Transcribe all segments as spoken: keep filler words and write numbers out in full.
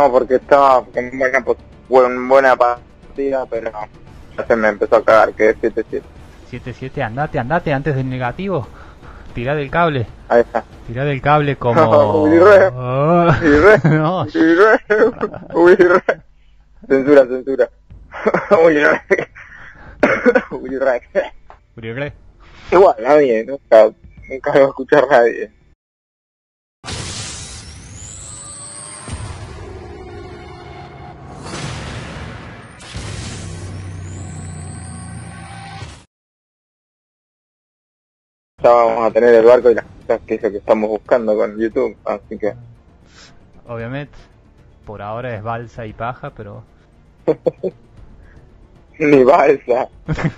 No, porque estaba en buena, en buena partida, pero ya se me empezó a cagar, que es siete siete. siete siete, andate, andate antes del negativo. Tirá del cable. Ahí está. Tirá del cable como... Uy, re. Oh. Uy, re. No. Uy, re. Uy, re. Censura, censura. Uy, re. Uy, re. Uy, re. Igual, nadie, nunca, nunca lo va a escuchar nadie. Ya vamos a tener el barco y las cosas que es lo que estamos buscando con YouTube, así que... Obviamente, por ahora es balsa y paja, pero... Ni balsa.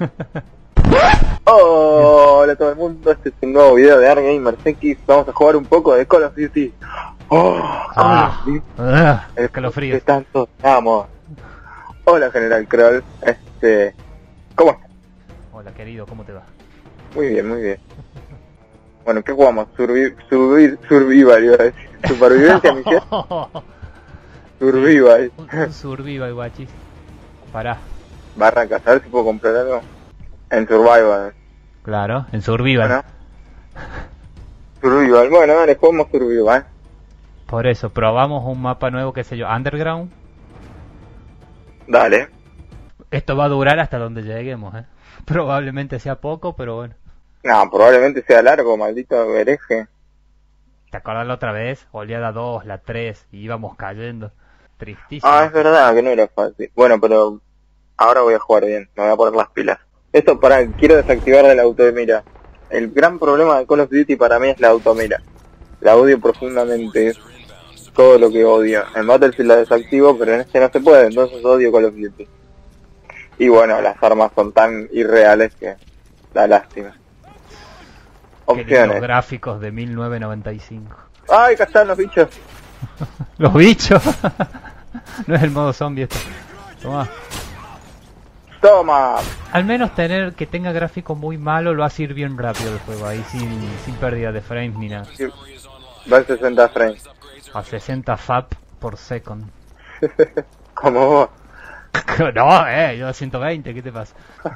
Oh, hola a todo el mundo, este es un nuevo video de ArGamersX. Vamos a jugar un poco de Call of Duty. Oh, ah, Call of Duty. Ah, escalofríos. Que tanto amo. Hola General Kroll, este... ¿Cómo estás? Hola querido, ¿cómo te va? Muy bien, muy bien. Bueno, ¿qué jugamos? Survi survi survival, iba a decir. Supervivencia, misión. Survival. Un, un survival, guachis. Pará. Barra casa, a ver si puedo comprar algo. En Survival. Claro, en survival. Bueno. Survival, bueno, dale, jugamos Survival. Por eso, probamos un mapa nuevo, qué sé yo, Underground. Dale. Esto va a durar hasta donde lleguemos, ¿eh? Probablemente sea poco, pero bueno. No, probablemente sea largo, maldito hereje. ¿Te acuerdas la otra vez? Oleada dos, la tres, y íbamos cayendo. Tristísimo. Ah, es verdad que no era fácil. Bueno, pero ahora voy a jugar bien, me voy a poner las pilas. Esto para, quiero desactivar de la automira. El gran problema de Call of Duty para mí es la automira. La odio profundamente, es todo lo que odio. En Battlefield la desactivo, pero en este no se puede, entonces odio Call of Duty. Y bueno, las armas son tan irreales que da lástima. Opciones. Los gráficos de mil novecientos noventa y cinco. ¡Ay, acá están los bichos! ¡Los bichos! No es el modo zombie esto. Toma. ¡Toma! Al menos tener que tenga gráfico muy malo lo hace ir bien rápido el juego ahí, sin, sin pérdida de frames ni nada. Sí. Va a sesenta frames. A sesenta F A P por second. Como vos. No, eh, yo a ciento veinte, ¿qué te pasa?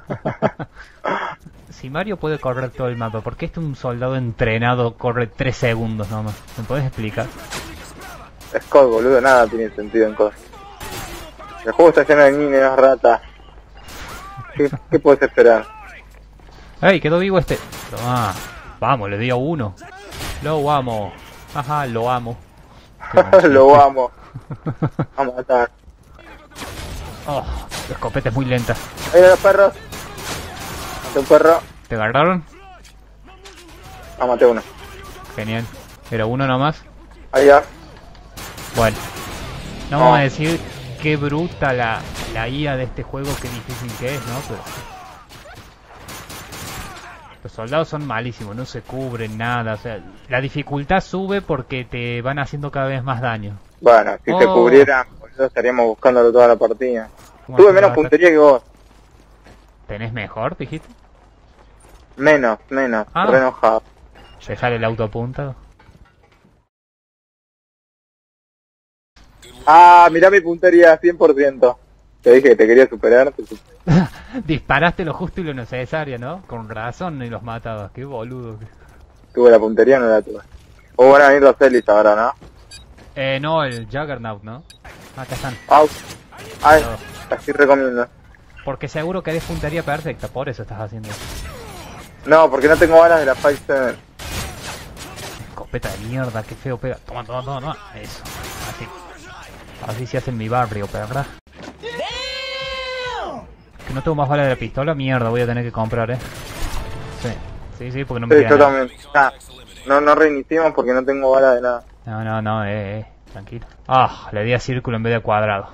Si Mario puede correr todo el mapa, ¿por qué este un soldado entrenado corre tres segundos nomás? ¿Me puedes explicar? Es C O D, boludo, nada tiene sentido en C O D. El juego está lleno de niños, ratas. ¿Qué, ¿Qué puedes esperar? ¡Ey, quedó vivo este! Toma. Vamos, le di a uno. Lo amo. Ajá, lo amo. Lo amo. A matar. Oh, la escopeta es muy lenta. ¡Ahí los perros! Maté un perro. ¿Te agarraron? Ah, maté uno. Genial. ¿Era uno nomás? Ahí ya. Bueno. No Oh. vamos a decir qué bruta la, la I A de este juego, qué difícil que es, ¿no? Pero... los soldados son malísimos, no se cubren nada, o sea, la dificultad sube porque te van haciendo cada vez más daño. Bueno, si Oh. se cubriera, nosotros estaríamos buscándolo toda la partida. Tuve menos puntería que vos. ¿Tenés mejor, dijiste? Menos, menos, Ah. re enojado. Dejar el auto apuntado. Ah, mirá mi puntería, cien por ciento. Te dije que te quería superar. Te super... Disparaste lo justo y lo necesario, ¿no? Con razón y los matabas, qué boludo. Tuve la puntería, no la tuve. O van a venir los Elis ahora, ¿no? Eh, no, el Juggernaut, ¿no? Acá están. Au. Ay, No. así recomiendo. Porque seguro que eres puntería perfecta, por eso estás haciendo eso. No, porque no tengo balas de la cinco siete. Escopeta de mierda, qué feo pega. Toma, toma, toma, toma. Eso. Así. Así se hace en mi barrio, perra. Que no tengo más balas de la pistola, mierda, voy a tener que comprar, eh. Sí, sí, sí, porque no me Sí, queda yo nada. también. Ah, no, no reiniciemos porque no tengo balas de nada. No, no, no, eh, eh, tranquilo. Ah, le di a círculo en vez de cuadrado.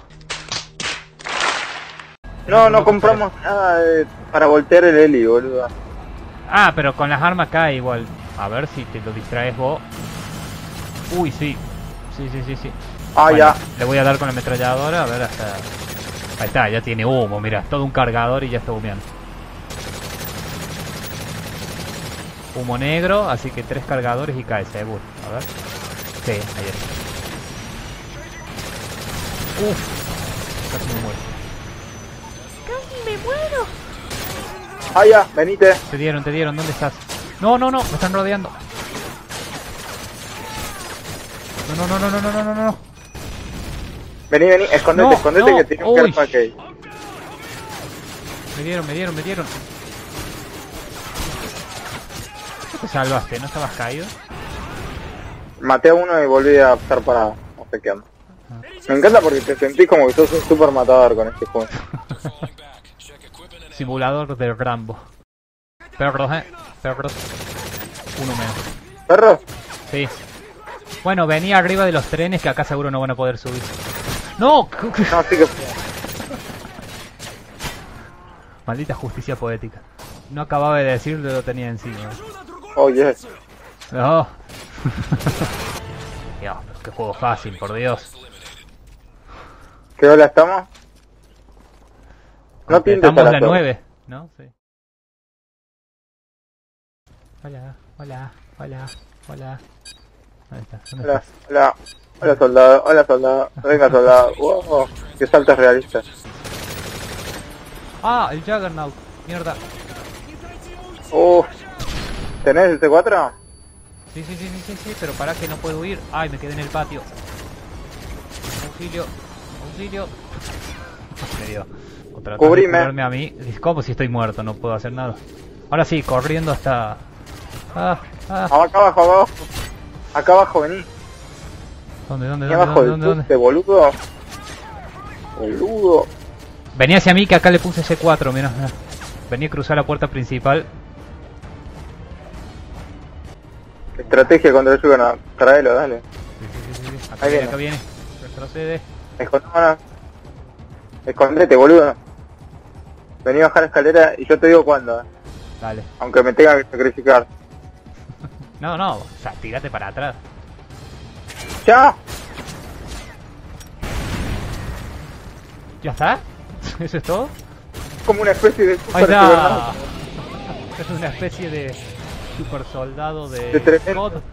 No, no compramos nada de- para voltear el heli, boludo. Ah, pero con las armas cae igual. A ver si te lo distraes vos. Uy, sí. Sí, sí, sí, sí. Ah, Bueno, ya. le voy a dar con la ametralladora, a ver hasta... Ahí está, ya tiene humo, mira, todo un cargador y ya está humeando. Humo negro, así que tres cargadores y cae seguro. A ver. Sí, ahí está. Uf, casi me muero. ¡Casi me muero! Ah, ya, venite. Te dieron, te dieron, ¿dónde estás? No, no, no, me están rodeando. No, no, no, no, no, no, no, no. Vení, vení, escondete, No, escondete no, que tiene un uy. care package. Me dieron, me dieron, me dieron. ¿Qué te salvaste? ¿No estabas caído? Maté a uno y volví a estar parado. No sé qué onda. Me encanta porque te sentís como que sos un super matador con este juego. Simulador de Rambo. Perros, eh. Perros. Uno menos. ¿Perros? Sí. Bueno, venía arriba de los trenes que acá seguro no van a poder subir. ¡No! No, sí que... Maldita justicia poética. No acababa de decirlo, lo tenía encima. Oh, yes. No. Dios, pero qué juego fácil, por Dios. ¿Qué hora estamos? No pintes a Estamos las la dos. nueve, ¿no? Sí. Hola, hola, hola, hola. ¿Dónde estás? ¿Dónde Hola, estás? hola, hola soldado, hola soldado, venga soldado. Wow, qué saltos realistas. Ah, el Juggernaut. Mierda. Uh, ¿tenés el C cuatro? Sí, sí, sí, sí, sí, sí, pero para que no puedo huir. Ay, me quedé en el patio. Auxilio, auxilio. Me dio. Otra vez Cubrime. curarme a mí. Es como si estoy muerto, no puedo hacer nada. Ahora sí, corriendo hasta... Ah, ah. Ah, acá abajo, acá abajo. Acá abajo, vení. ¿Dónde, dónde, Aquí dónde, abajo dónde, del dónde, dónde? tuste, boludo. Boludo. Vení hacia mí que acá le puse C cuatro, mira. Vení a cruzar la puerta principal. Estrategia contra el Juggernaut. Traelo, dale. Sí, sí, sí, sí, sí. Acá Ahí viene, viene. acá viene. Retrocede. Escondémonos. Escondete, boludo. Vení a bajar la escalera y yo te digo cuándo, eh. Dale. Aunque me tenga que sacrificar. No, no, o sea, tírate para atrás. ¡Ya! ¿Ya está? ¿Eso es todo? Como una especie de Ahí super está. Juggernaut. Es una especie de super soldado de... De tremendo. God.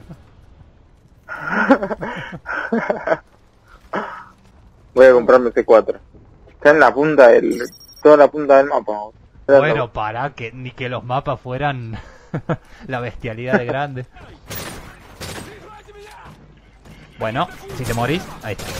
Voy a comprarme C cuatro. Está en la punta del... toda la punta del mapa. Bueno, para que ni que los mapas fueran la bestialidad de grande. Bueno, si te morís, ahí está.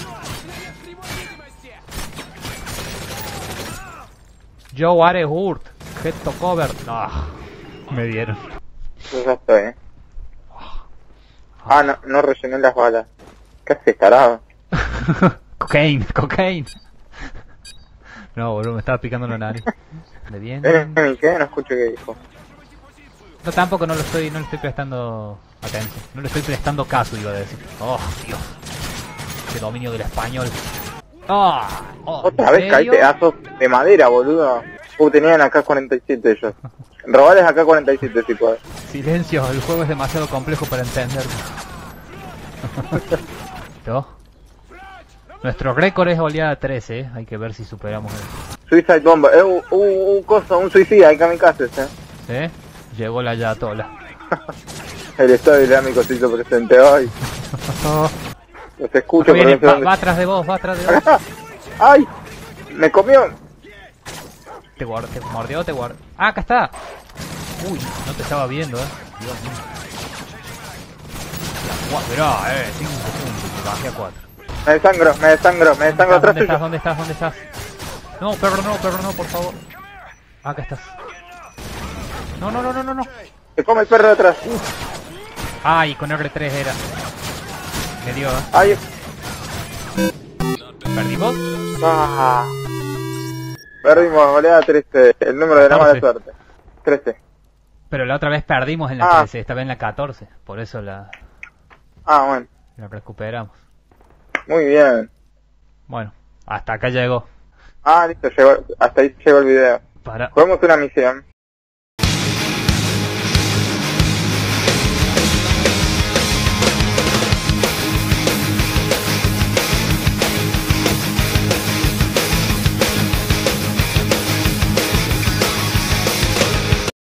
Joe Are Hurt, Head to Cover. No, me dieron. Yo ya estoy, eh. Ah, no, no rellené las balas. ¿Qué haces, tarado? Cocaine, cocaine. No, boludo, me estaba picando la nariz. ¿Me Eh, vienen? eh, ¿qué? No escucho qué dijo. No, tampoco no lo estoy, no le estoy prestando atención. No le estoy prestando caso, iba a decir. Oh, Dios. Qué dominio del español. Oh, oh, Otra ¿en vez serio? caíste pedazos de madera, boludo. Uh, tenían acá cuarenta y siete ellos. Robales acá cuarenta y siete si podés. Silencio, el juego es demasiado complejo para entenderlo. ¿No? Nuestro récord es oleada trece, ¿eh? Hay que ver si superamos el... Suicide Bomber. Eh, un, un, un coso, un suicida, hay kamikazes, eh. ¿Sí? Llegó la Yatola. El Estado Islámico se hizo presente hoy. Los escucho, Acá viene, pero no sé va, dónde. va atrás de vos, va atrás de vos. ¡Ah! ¡Ay! ¡Me comió! Te guardo, te mordió, te guardo. Ah, acá está. Uy, no te estaba viendo, eh. Dios mío. Mirá, eh, cinco segundos, te bajé a cuatro. Me desangro, me desangro, me desangro atrás ¿Dónde estás? tuyo. ¿Dónde estás? ¿Dónde estás? No, perro, no, perro, no, por favor. Acá estás. No, no, no, no, no, no. Se come el perro de atrás. Ay, con R tres era. Me dio, ¿eh? Ay, ¿Perdimos? ah. Perdimos, goleada trece. El número de la mala catorce. suerte. trece. Pero la otra vez perdimos en la Ah. trece, esta vez en la catorce. Por eso la, Ah, bueno. la recuperamos. Muy bien. Bueno, hasta acá llegó. Ah, listo, llegó, hasta ahí llegó el video. Para... Jugamos una misión.